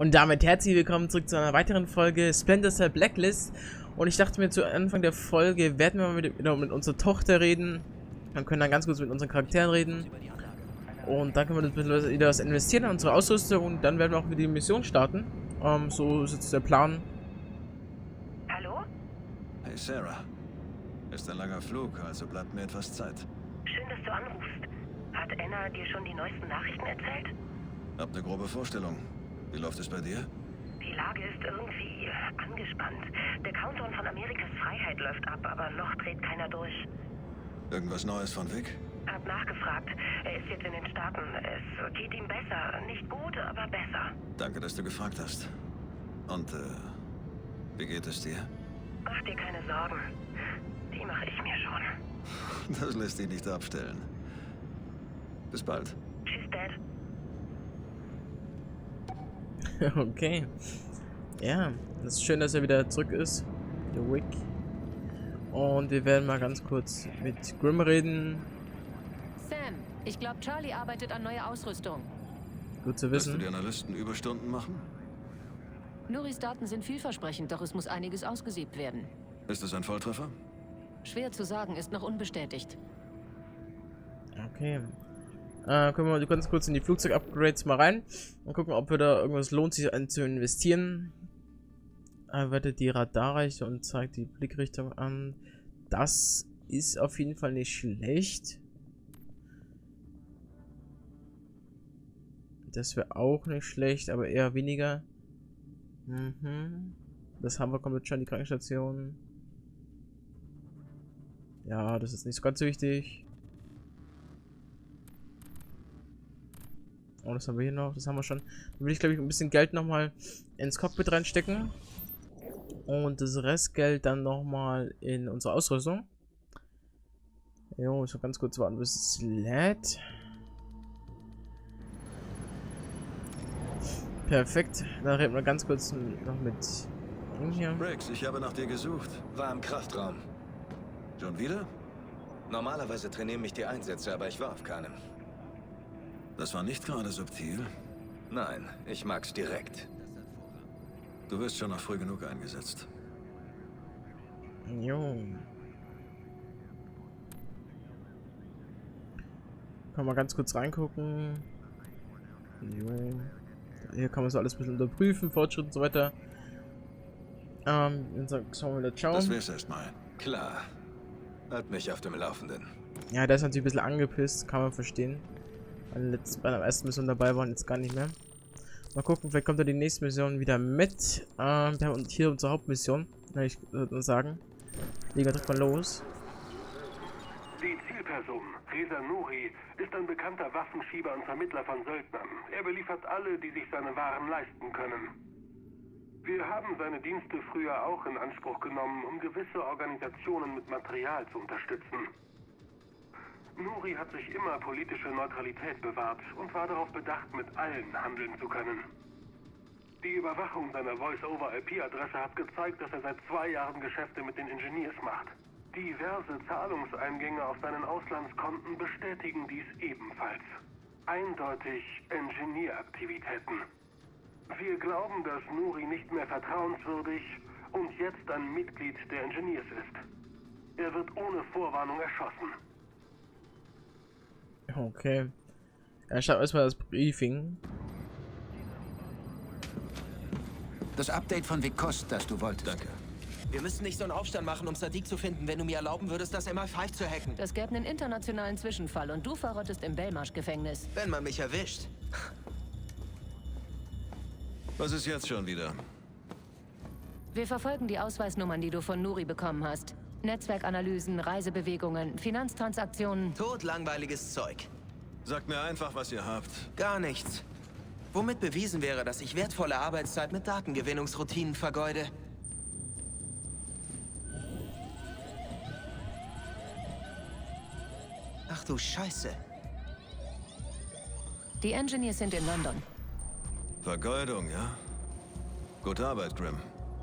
Und damit herzlich willkommen zurück zu einer weiteren Folge Splinter Cell Blacklist. Und ich dachte mir, zu Anfang der Folge werden wir mal wieder mit unserer Tochter reden. Dann können dann ganz kurz mit unseren Charakteren reden. Und dann können wir ein bisschen wieder was investieren in unsere Ausrüstung. Und dann werden wir auch wieder die Mission starten. So ist jetzt der Plan. Hallo? Hey Sarah. Ist ein langer Flug, also bleibt mir etwas Zeit. Schön, dass du anrufst. Hat Anna dir schon die neuesten Nachrichten erzählt? Hab eine grobe Vorstellung. Wie läuft es bei dir? Die Lage ist irgendwie angespannt. Der Countdown von Amerikas Freiheit läuft ab, aber noch dreht keiner durch. Irgendwas Neues von Vic? Hab nachgefragt. Er ist jetzt in den Staaten. Es geht ihm besser. Nicht gut, aber besser. Danke, dass du gefragt hast. Und, wie geht es dir? Mach dir keine Sorgen. Die mache ich mir schon. Das lässt dich nicht abstellen. Bis bald. Tschüss, Dad. Okay. Ja, es ist schön, dass er wieder zurück ist. Der Vic. Und wir werden mal ganz kurz mit Grim reden. Sam, ich glaube, Charlie arbeitet an neuer Ausrüstung. Gut zu Willst du wissen. die Analysten Überstunden machen? Nuris Daten sind vielversprechend, doch es muss einiges ausgesiebt werden. Ist es ein Volltreffer? Schwer zu sagen, ist noch unbestätigt. Okay. Können wir mal ganz kurz in die Flugzeug-Upgrades mal rein und gucken, ob wir da irgendwas lohnt, sich zu investieren. Wertet die Radarreiche und zeigt die Blickrichtung an. Das ist auf jeden Fall nicht schlecht. Das wäre auch nicht schlecht, aber eher weniger. Das haben wir komplett schon, die Krankenstation. Ja, das ist nicht so ganz so wichtig. Oh, das haben wir hier noch, das haben wir schon. Dann will ich, glaube ich, ein bisschen Geld nochmal ins Cockpit reinstecken. Und das Restgeld dann nochmal in unsere Ausrüstung. Jo, ich will ganz kurz warten, bis es lädt. Perfekt. Dann reden wir ganz kurz noch mit ihm hier. Briggs, ich habe nach dir gesucht. War im Kraftraum. Schon wieder? Normalerweise trainieren mich die Einsätze, aber ich war auf keinem. Das war nicht gerade subtil. Nein, ich mag's direkt. Du wirst schon noch früh genug eingesetzt. Jo. Kann mal ganz kurz reingucken. Jo. Hier kann man so alles ein bisschen unterprüfen, Fortschritt und so weiter. Dann sagen wir wieder ciao. Das wär's erstmal. Klar. Halt mich auf dem Laufenden. Ja, der ist natürlich ein bisschen angepisst, kann man verstehen. Bei der ersten Mission dabei waren, jetzt gar nicht mehr. Mal gucken, vielleicht kommt er die nächste Mission wieder mit. Wir haben hier unsere Hauptmission, ich würde sagen. Liga, drückt mal los. Die Zielperson, Reza Nouri, ist ein bekannter Waffenschieber und Vermittler von Söldnern. Er beliefert alle, die sich seine Waren leisten können. Wir haben seine Dienste früher auch in Anspruch genommen, um gewisse Organisationen mit Material zu unterstützen. Nouri hat sich immer politische Neutralität bewahrt und war darauf bedacht, mit allen handeln zu können. Die Überwachung seiner Voice-over-IP-Adresse hat gezeigt, dass er seit 2 Jahren Geschäfte mit den Engineers macht. Diverse Zahlungseingänge auf seinen Auslandskonten bestätigen dies ebenfalls. Eindeutig Engineer-Aktivitäten. Wir glauben, dass Nouri nicht mehr vertrauenswürdig und jetzt ein Mitglied der Engineers ist. Er wird ohne Vorwarnung erschossen. Okay. Ja, schau erstmal das Briefing. Das Update von Vic Kost, das du wolltest. Danke. Wir müssen nicht so einen Aufstand machen, um Sadiq zu finden, wenn du mir erlauben würdest, das MI5 zu hacken. Das gäbe einen internationalen Zwischenfall und du verrottest im Belmarsh-Gefängnis. Wenn man mich erwischt. Was ist jetzt schon wieder? Wir verfolgen die Ausweisnummern, die du von Nuri bekommen hast. Netzwerkanalysen, Reisebewegungen, Finanztransaktionen. Totlangweiliges Zeug. Sagt mir einfach, was ihr habt. Gar nichts. Womit bewiesen wäre, dass ich wertvolle Arbeitszeit mit Datengewinnungsroutinen vergeude. Ach du Scheiße. Die Engineers sind in London. Vergeudung, ja? Gute Arbeit, Grim.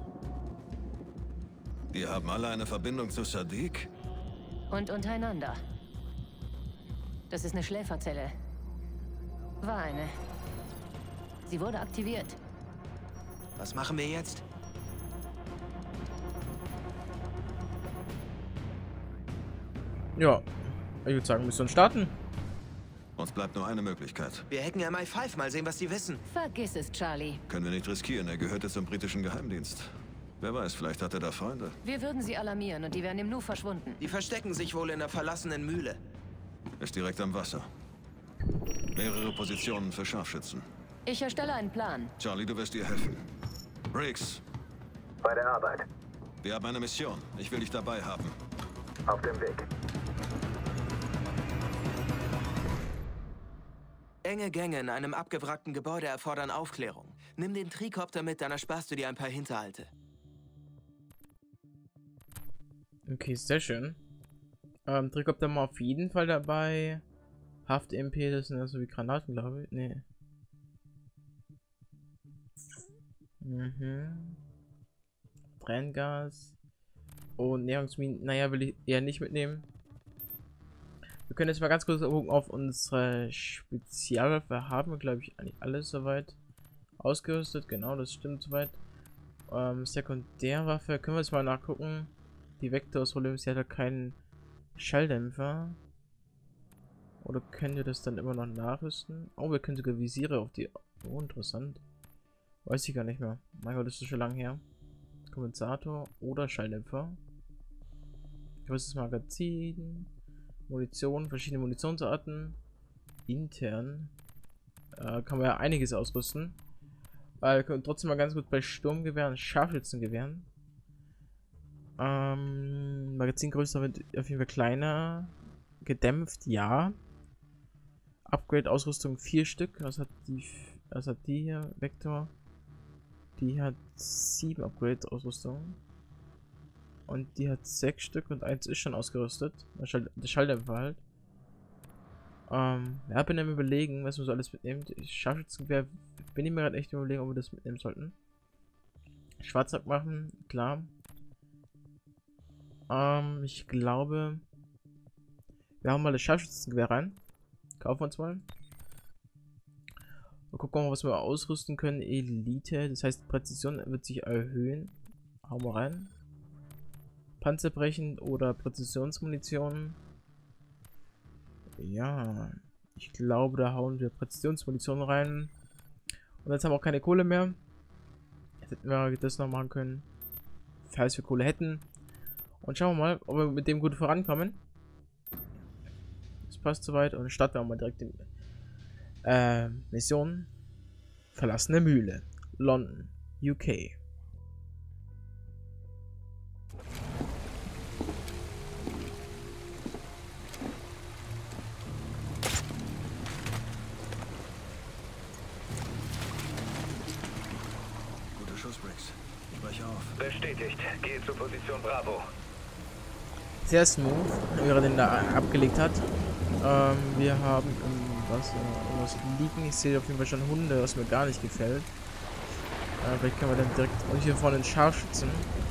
Wir haben alle eine Verbindung zu Sadiq? Und untereinander. Das ist eine Schläferzelle. War eine. Sie wurde aktiviert. Was machen wir jetzt? Ja, ich würde sagen, müssen wir starten. Uns bleibt nur eine Möglichkeit. Wir hacken MI5, mal sehen, was die wissen. Vergiss es, Charlie. Können wir nicht riskieren, er gehört jetzt zum britischen Geheimdienst. Wer weiß, vielleicht hat er da Freunde. Wir würden sie alarmieren und die wären im Nu verschwunden. Die verstecken sich wohl in der verlassenen Mühle. Ist direkt am Wasser. Mehrere Positionen für Scharfschützen. Ich erstelle einen Plan. Charlie, du wirst ihr helfen. Briggs, Bei der Arbeit. wir haben eine Mission. Ich will dich dabei haben. Auf dem Weg. Enge Gänge in einem abgewrackten Gebäude erfordern Aufklärung. Nimm den Trikopter mit, dann ersparst du dir ein paar Hinterhalte. Okay, sehr schön. Trikopter mal auf jeden Fall dabei. Haft-MP, das sind ja so wie Granaten, glaube ich. Nee. Tränengas. Und Nährungsminen, naja, will ich eher nicht mitnehmen. Wir können jetzt mal ganz kurz gucken auf unsere Spezialwaffe. Haben wir, glaube ich, eigentlich alles soweit ausgerüstet. Genau, das stimmt soweit. Sekundärwaffe, können wir jetzt mal nachgucken. Die Vector aus Problem, sie hat ja keinen Schalldämpfer. Oder könnt ihr das dann immer noch nachrüsten? Oh, wir können sogar Visiere auf die... Oh, interessant. Weiß ich gar nicht mehr. Mein Gott, das ist schon lange her. Kompensator oder Schalldämpfer. Größtes Magazin. Munition, verschiedene Munitionsarten. Intern. Kann man ja einiges ausrüsten. Wir können trotzdem mal ganz gut bei Sturmgewehren, Scharfschützengewehren. Magazingröße wird auf jeden Fall kleiner. Gedämpft, ja. Upgrade-Ausrüstung 4 Stück. Was hat die hier? Vector. Die hat 7 Upgrade-Ausrüstung. Und die hat 6 Stück und 1 ist schon ausgerüstet. Der Schalldämpfer halt. Ja, bin am Überlegen, was man so alles mitnimmt. Scharfschützengewehr bin ich mir gerade echt überlegen, ob wir das mitnehmen sollten. Schwarzsack machen, klar. Ich glaube, wir haben mal das Scharfschützengewehr rein. Kaufen wir uns mal. Mal gucken, was wir ausrüsten können. Elite, das heißt Präzision wird sich erhöhen. Hauen wir rein. Panzerbrechend oder Präzisionsmunition. Ja, ich glaube, da hauen wir Präzisionsmunition rein. Und jetzt haben wir auch keine Kohle mehr. Jetzt hätten wir das noch machen können, falls wir Kohle hätten. Und schauen wir mal, ob wir mit dem gut vorankommen. Das passt soweit. Und starten wir auch mal direkt die Mission. Verlassene Mühle. London, UK. Guter Schuss, Briggs. Spreche auf. Bestätigt. Gehe zur Position Bravo. Sehr smooth, wie er den da abgelegt hat. Wir haben im Wasser irgendwas liegen. Ich sehe auf jeden Fall schon Hunde, was mir gar nicht gefällt. Vielleicht können wir dann direkt hier vorne den Scharfschützen.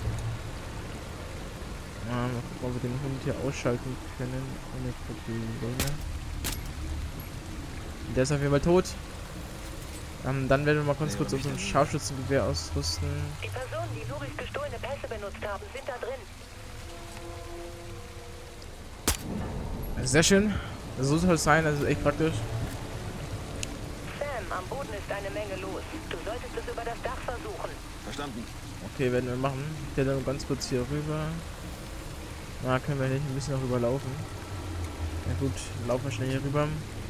Mal gucken, ob wir den Hund hier ausschalten können. Ohne Probleme. Der ist auf jeden Fall tot. Dann werden wir mal ganz kurz unseren Scharfschützengewehr ausrüsten. Die Personen, die Nuris gestohlene Pässe benutzt haben, sind da drin. Sehr schön. So soll es sein, das ist echt praktisch. Sam, am Boden ist eine Menge los. Du solltest es über das Dach versuchen. Verstanden. Okay, werden wir machen. Ich gehe dann ganz kurz hier rüber. Na, können wir nicht ein bisschen noch rüberlaufen. Na gut, laufen wir schnell hier rüber.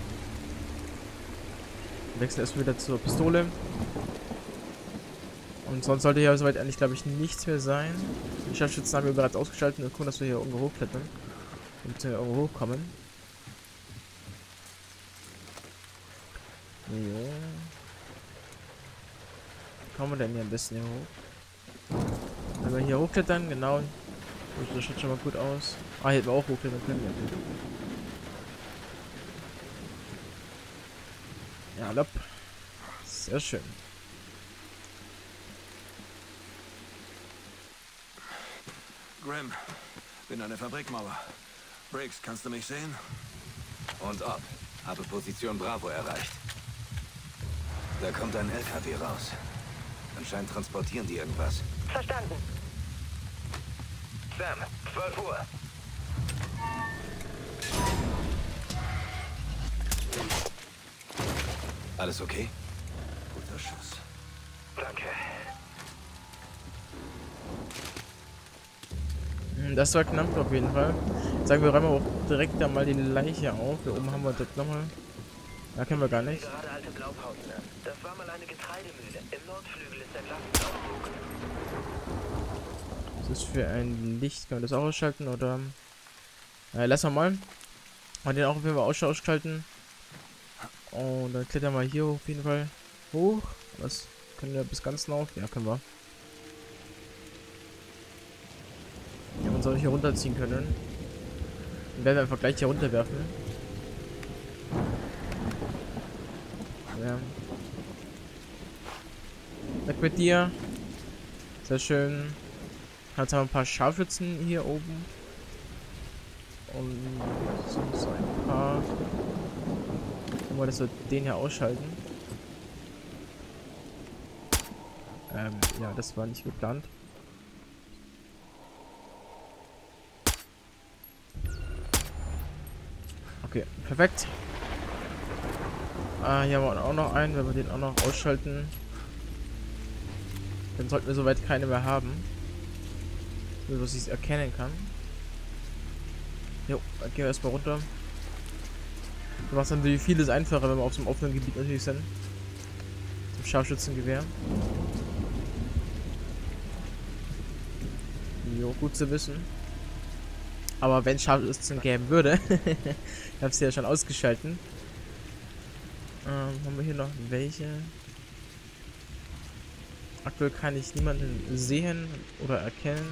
Wechseln erstmal wieder zur Pistole. Und sonst sollte hier soweit eigentlich, glaube ich, nichts mehr sein. Die Scharfschützen haben wir bereits ausgeschaltet und gucken, dass wir hier irgendwo hochklettern. Und irgendwo hochkommen. Jo. Wie kommen wir denn hier am besten hier hoch? Wenn wir hier hochklettern, genau. Das schaut schon mal gut aus. Ah, hier hätten wir auch hochklettern können. Ja, lopp. Sehr schön. Grim, bin an der Fabrikmauer. Briggs, kannst du mich sehen? Und ob. Habe Position Bravo erreicht. Da kommt ein LKW raus. Anscheinend transportieren die irgendwas. Verstanden. Sam, 12 Uhr. Alles okay? Guter Schuss. Danke. Das war knapp auf jeden Fall. Sagen wir, räumen wir auch direkt da mal die Leiche auf. Hier oben haben wir direkt nochmal. Da können wir gar nicht. Gerade alte Blaupausen an. Das war mal eine Getreidemühle. Im Nordflügel ist ein Lastenaufzug. Was ist für ein Licht? Können wir das auch ausschalten oder? Lassen wir mal. Und den auch auf jeden Fall ausschalten. Und dann klettern wir hier auf jeden Fall hoch. Was können wir bis ganz rauf? Ja, können wir. Ja, man soll hier runterziehen können. Dann werden wir einfach gleich hier runterwerfen. Ja. Weg mit dir. Sehr schön. Jetzt haben wir ein paar Scharfschützen hier oben. Und so ein paar. Gucken wir, dass wir den hier ausschalten. Ja, das war nicht geplant. Okay, perfekt. Hier haben wir auch noch einen, wenn wir den auch noch ausschalten. Dann sollten wir soweit keine mehr haben. So, was ich erkennen kann. Jo, dann gehen wir erstmal runter. Du machst natürlich vieles einfacher, wenn wir auf so einem offenen Gebiet natürlich sind. Zum Scharfschützengewehr. Jo, gut zu wissen. Aber wenn es Scharfschützen geben würde, ich habe sie ja schon ausgeschalten. Haben wir hier noch welche? Aktuell kann ich niemanden sehen oder erkennen.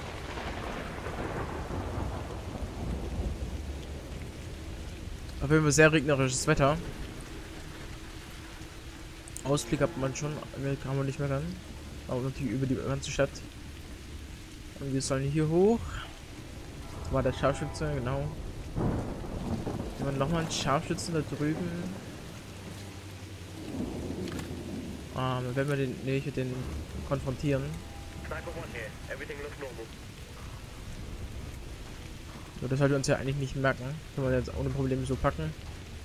Auf jeden Fall sehr regnerisches Wetter. Ausblick hat man schon, kann man nicht mehr ran. Aber natürlich über die ganze Stadt. Und wir sollen hier hoch. Das war der Scharfschütze, genau. Hier haben wir nochmal einen Scharfschützen da drüben. Wenn wir den konfrontieren. So, das sollte uns ja eigentlich nicht merken. Können wir jetzt ohne Probleme so packen.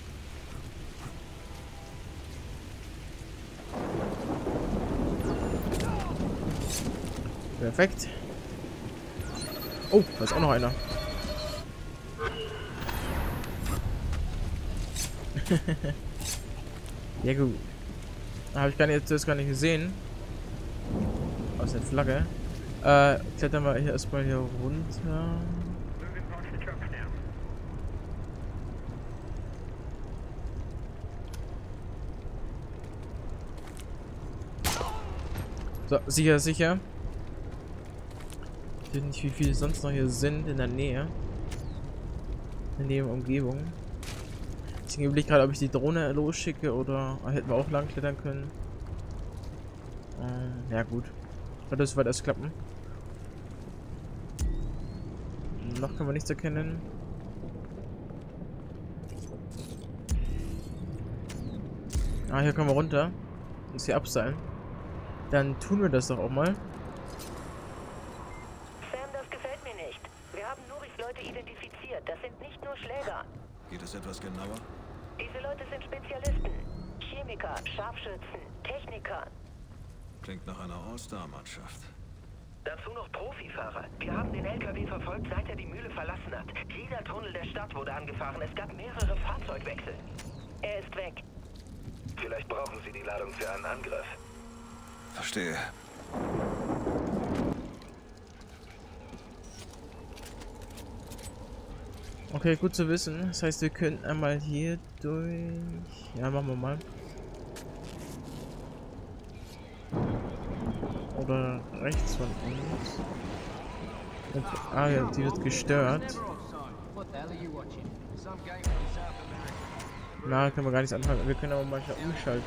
Perfekt. Oh, da ist auch noch einer. Ja gut. Habe ich das gar nicht gesehen. Aus der Flagge. Klettern wir hier erstmal hier runter. So, sicher, sicher. Ich weiß nicht, wie viele sonst noch hier sind in der Nähe. In der Umgebung. Ich überlege gerade, ob ich die Drohne losschicke oder hätten wir auch lang klettern können. Ja gut. Das wird erst klappen. Noch können wir nichts erkennen. Hier können wir runter. Ist hier abseilen. Dann tun wir das doch auch mal. Sam, das gefällt mir nicht. Wir haben Nuris Leute identifiziert. Das sind nicht nur Schläger. Geht es etwas genauer? Diese Leute sind Spezialisten. Chemiker, Scharfschützen, Techniker. Klingt nach einer All-Star-Mannschaft. Dazu noch Profifahrer. Wir haben den LKW verfolgt, seit er die Mühle verlassen hat. Jeder Tunnel der Stadt wurde angefahren. Es gab mehrere Fahrzeugwechsel. Er ist weg. Vielleicht brauchen sie die Ladung für einen Angriff. Verstehe. Okay, gut zu wissen. Das heißt, wir können einmal hier durch... Ja, machen wir mal. Oder rechts von uns. Und, ja, die wird gestört. Na, können wir gar nichts anfangen. Wir können aber manchmal umschalten.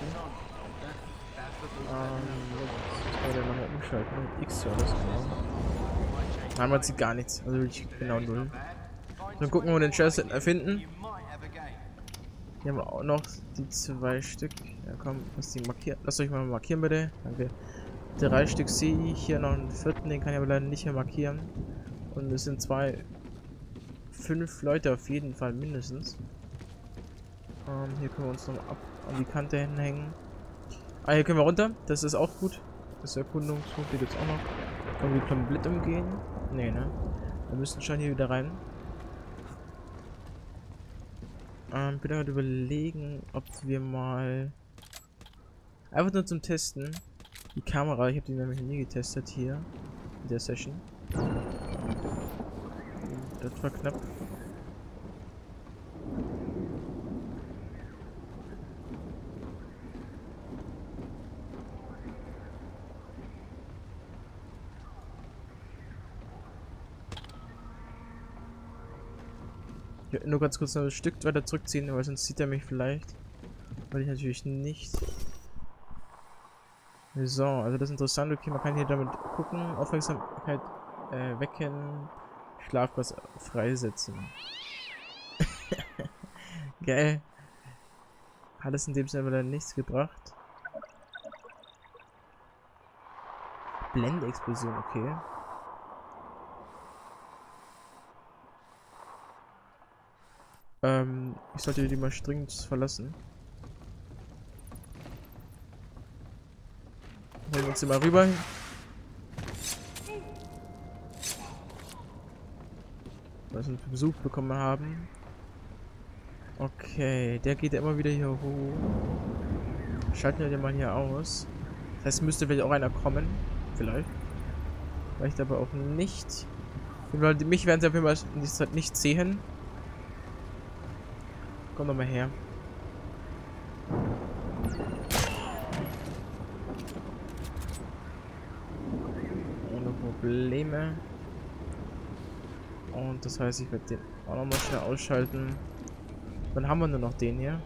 Oder nochmal umschalten. Mit X oder so. Nein, man sieht gar nichts. Also wirklich genau 0. Dann gucken, wo wir den Chest erfinden. Hier haben wir auch noch die 2 Stück. Ja komm, lass die markieren. Lasst euch mal markieren bitte. Danke. 3 Stück sehe ich. Hier noch einen 4., den kann ich aber leider nicht mehr markieren. Und es sind 5 Leute auf jeden Fall mindestens. Hier können wir uns noch ab an die Kante hinhängen. Ah, hier können wir runter. Das ist auch gut. Das ist Erkundungspunkt. Hier gibt es auch noch. Können wir komplett umgehen? Nee, ne? Wir müssen schon hier wieder rein. Bin gerade überlegen, ob wir mal einfach nur zum Testen die Kamera, ich habe die nämlich nie getestet hier in der Session. Das war knapp. Ich werde nur ganz kurz noch ein Stück weiter zurückziehen, weil sonst sieht er mich vielleicht. Weil ich natürlich nicht. So, also das ist interessant. Okay, man kann hier damit gucken. Aufmerksamkeit wecken. Schlafpass freisetzen. Geil. Hat es in dem Sinne aber nichts gebracht. Blendexplosion, okay. Ich sollte die mal dringend verlassen. Holen wir uns hier mal rüber. Was wir Besuch bekommen haben. Okay, der geht ja immer wieder hier hoch. Schalten wir den mal hier aus. Das heißt, müsste vielleicht auch einer kommen. Vielleicht. Vielleicht aber auch nicht. Mich werden sie auf jeden Fall nicht sehen. Komm doch mal her. Ohne Probleme. Und das heißt, ich werde den auch nochmal schnell ausschalten. Dann haben wir nur noch den hier.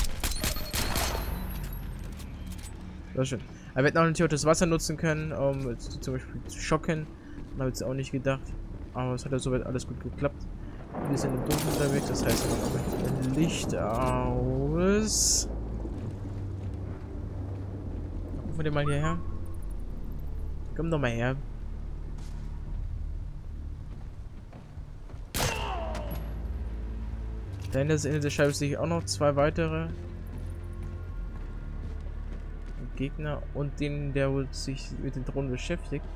Sehr schön. Er wird auch natürlich auch das Wasser nutzen können, um zum Beispiel zu schocken. Man habe jetzt auch nicht gedacht. Aber es hat ja soweit alles gut geklappt. Wir sind im Dunkeln unterwegs, das heißt, wir machen ein Licht aus. Gucken wir den mal hierher. Komm doch mal her. Da in der Scheibe sehe ich auch noch 2 weitere Gegner und den, der wohl sich mit den Drohnen beschäftigt.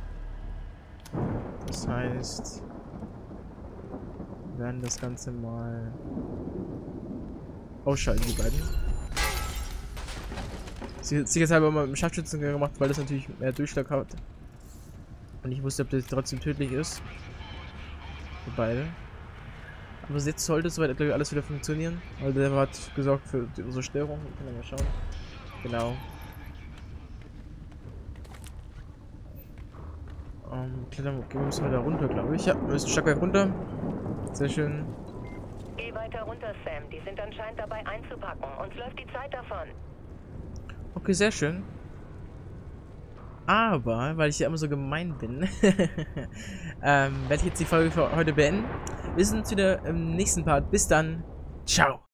Das heißt, wir werden das Ganze mal ausschalten, die beiden. Sicherheitshalber mal mit dem Scharfschützen gemacht, weil das natürlich mehr Durchschlag hat. Und ich wusste, ob das trotzdem tödlich ist. Für beide. Aber jetzt sollte soweit, glaube ich, alles wieder funktionieren. Weil der hat gesorgt für unsere Störung. Wir können ja mal schauen. Genau. Klettern, okay, wir müssen weiter runter, glaube ich. Ja, wir müssen stark weit runter. Sehr schön. Geh weiter runter, Sam. Die sind anscheinend dabei einzupacken. Uns läuft die Zeit davon. Okay, sehr schön. Aber, weil ich ja immer so gemein bin, werde ich jetzt die Folge für heute beenden. Wir sehen uns wieder im nächsten Part. Bis dann. Ciao.